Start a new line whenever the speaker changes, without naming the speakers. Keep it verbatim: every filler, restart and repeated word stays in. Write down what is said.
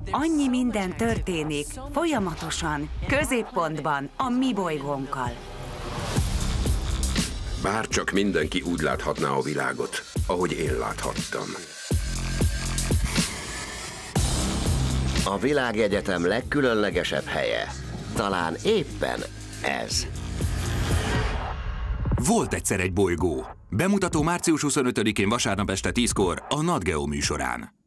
Annyi minden történik, folyamatosan, középpontban, a mi bolygónkkal.
Bár csak mindenki úgy láthatná a világot, ahogy én láthattam.
A világegyetem legkülönlegesebb helye. Talán éppen ez.
Volt egyszer egy bolygó. Bemutató március huszonötödikén vasárnap este tízkor a NatGeo műsorán.